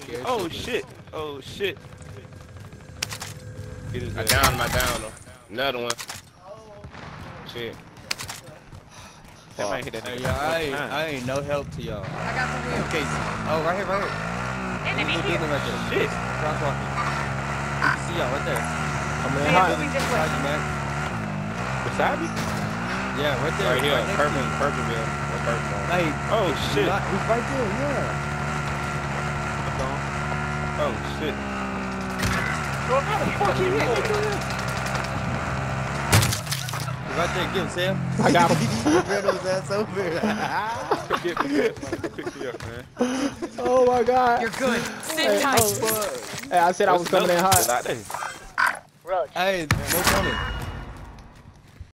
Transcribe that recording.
Oh shit. Oh shit. I downed him. Another one. Shit. That might hit that nigga. Hey, I ain't no help to y'all. I got the wheel. Okay. Oh, right here, right here. Enemy here. Right there. Shit. Crosswalking. You can see y'all right there. Coming in Man, hot. moving this way. Behind you, man. Beside me? Yeah, right there. Right here. next to you. Purpleville. Hey, Oh shit. he's right there, yeah. Oh shit. How the fuck you hit me? He's right there, get him, Sam. I got him. Ran his ass over. Pick me up, man. Oh my god. You're good. Sit tight. Hey, I said I was coming in hot. Out there. Roger. Hey, no funny.